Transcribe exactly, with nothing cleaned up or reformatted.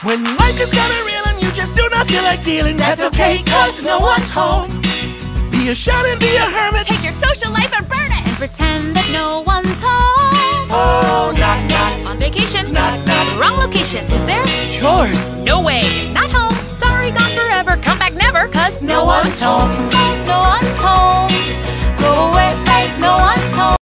When life is kinda real and you just do not feel like dealing, that's okay, cause no one's home. Be a shut and be a hermit. Take your social life and burn it. And pretend that no one's home. Oh, not, not. On vacation. Not, not. Wrong location. Is there? Chores. No way. Not home. Sorry, gone forever. Come back never, cause No one's home.